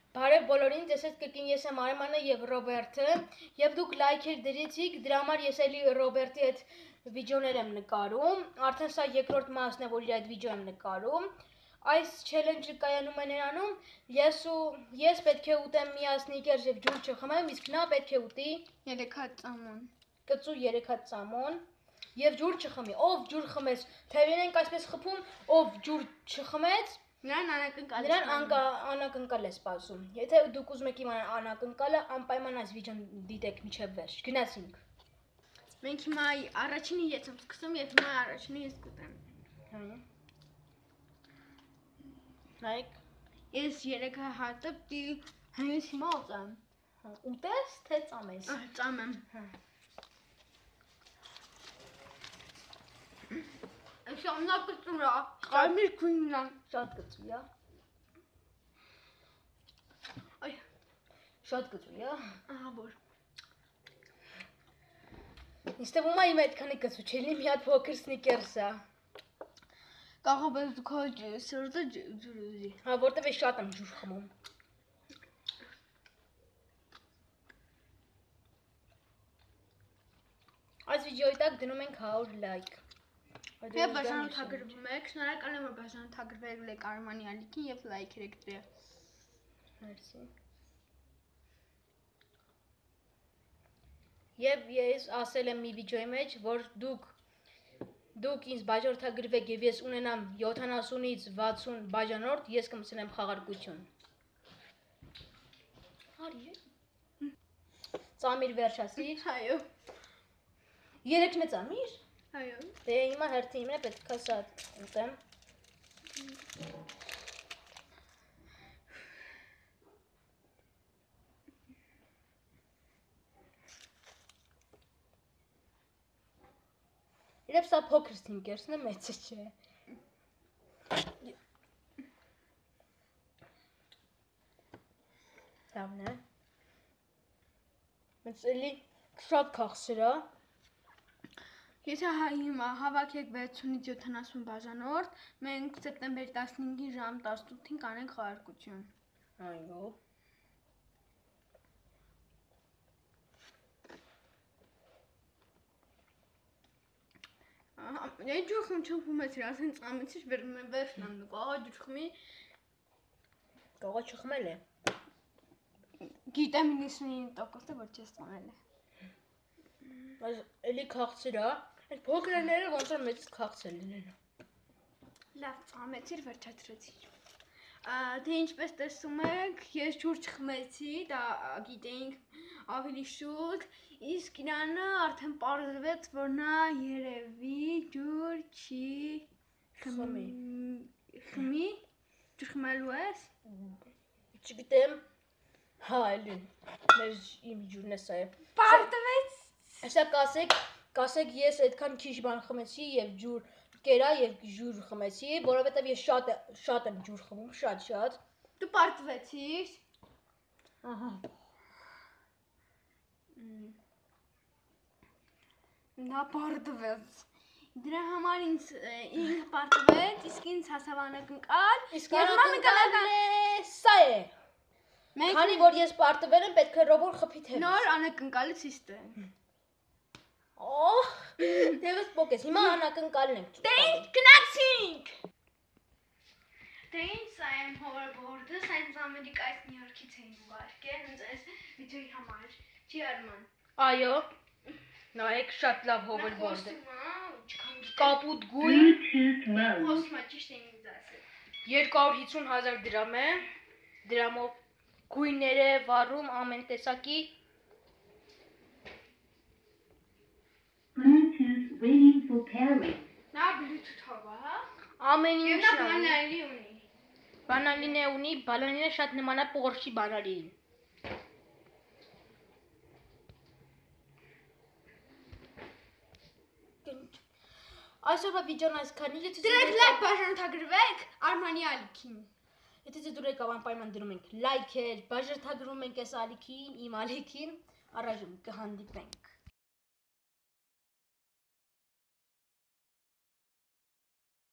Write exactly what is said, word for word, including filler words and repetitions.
Բարև բոլորին, տեսեք կկին ես եմ Արմանը և Ռոբերտը և դուք լայքեր դրեցիք, դրա համար ես էլի Ռոբերտի այդ վիդեոներ եմ նկարում, արդեն սա երկրորդ մասն է, որ իր այդ վիդեո եմ նկարում, այս չելենջը կայանում է նրանում, ես ու ես պետք է ուտեմ միա սնիկերս և ջուր չխմեմ, իսկ նա պետք է ուտի երեք հատ ծամոն, կծու երեք հատ ծամոն և ջուր չխմի, ով ջուր խմեց, թեև ենք այսպես խփում, ով ջուր չխմեց, նրան անակնկալ Նրան անակնկալ է սպասում, եթե դուք ուզում եք իմանալ անակնկալը, անպայման այս վիդեոն դիտեք մինչև վերջ, գնացինք։ Մենք հիմա առաջինը ես եմ սկսում և հիմա առաջինը ես կուտեմ։ Նայեք։ Ես երեք հատը պիտի հենց հիմա ուտեմ։ Ուտես, թե ծամես։ Ծամեմ։ Շամնա կծուրա, կարմիր գույնն շատ կծու է։ Այ, շատ կծու է։ ահա որ։ Ինձ թվում է իմ այդքանի կծու չէ, մի հատ փոքր սնիկերս է։ Կարող է քո սրտը ջուր ուզի։ Հա, որտեվ ես շատ եմ ջուր խմում։ Այս վիդեոյի տակ դնում ենք հարյուր լայք։ Եվ բաժանորդագրվում եք, շնորհակալ եմ, որ բաժանորդագրվել եք Արմանի ալիքին և լայքեր եք դրել։ Մերսի։ Եվ ես ասել եմ մի վիդեոյի մեջ, որ դուք դուք ինձ բաժանորդագրվեք և ես ունենամ յոթանասունից վաթսուն բաժանորդ, ես կմսնեմ խաղարկություն։ Արի։ Ծամիր վերջ ասիր։ Այո։ Երեքն է ծամիր։ Այո։ Դե հիմա հերթի իմն է պետք է սա ուտեմ։ Իրեւ սա փոքր սնիկերսն է, մեծը չէ։ Լավն է։ Մեծ էլի շատ քաղցր է։ Եթե հիմա հավաքեք վեցունից յոթանասուն բաժանորդ, մենք սեպտեմբերի տասնհինգի ժամ տասնութին կանենք խաղարկություն։ Այո։ Ես ջուր խմում չխմեցի, ասեն ծամեցի, վերջն եմ նկաղա ջուր խմի։ Կողա չխմել է։ Գիտեմ իննսունինը տոկոսը, որ չես ծամել է։ Բայց էլի քաղցր է, այդ փոքրները ոնց որ մեծից քաղցր լինեն։ Լավ ծամեցիր, վերջացրեցիր։ Թե ինչպես տեսում եք, ես ջուր չխմեցի, դա գիտեինք ավելի շուտ, իսկ իրանը արդեն պարզվեց, որ նա երևի ջուր չի խմի։ Խմի։ Ջուր խմելու ես։ Չգիտեմ։ Հա, էլի։ Մեր իմ ջուրն է սա է։ Պարտվեց։ Հեսա կասեք, կասեք ես այդքան քիչ բան խմեցի եւ ջուր կերա եւ ջուր խմեցի, որովհետեւ ես շատ շատ եմ ջուր խմում, շատ շատ։ Դու պարտվեցիր։ Ահա։ Նա պարտվեց։ Դրա համար ինձ ինքը պարտվեց, իսկ ինձ հասավ անակնկալ, իսկ անակնկալն է սա է։ Քանի որ ես պարտվել եմ, պետք է ռոբոտ խփի թևից։ Նոր անակնկալը ցույց տվեմ։ Օհ, դեվս պոկես, հիմա անակնկալն ենք։ Դե ինչ գնացինք։ Դե ինչ սա եմ հովերբորդը, սա ինձ Ամերիկայից Նյու Յորքից էին ուղարկել, հենց այս վիդեոյի համար, չի Արման։ Այո։ Նայեք, շատ լավ հովերբորդ է։ Կապուտ գույն։ Խոսմա ճիշտ էին ինձ ասել։ երկու հարյուր հիսուն հազար դրամ է։ Դրամով գույններ է վառում ամեն տեսակի։ Bluetooth waiting for pairing. Նա Bluetooth-ով է, հա։ Ամեն ինչ նա բանալի ունի։ Բանալին է ունի, բանալին է շատ նման է Porsche բանալին։ Այսօրվա վիդեոն այսքանին է։ Դրեք լայք բաժանորդագրվեք Արմանի ալիքին։ Եթե դուք եք անպայման դնում ենք լայքեր, բաժանորդագրվում ենք այս ալիքին, իմ ալիքին, առայժմ կհանդիպենք։